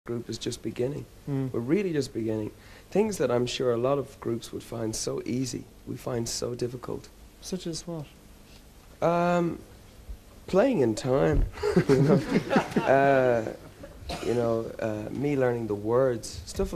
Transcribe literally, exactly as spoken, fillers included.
group is just beginning. Mm. We're really just beginning. Things that I'm sure a lot of groups would find so easy, we find so difficult. Such as what? Um, playing in time. you know, uh, you know uh, me learning the words, stuff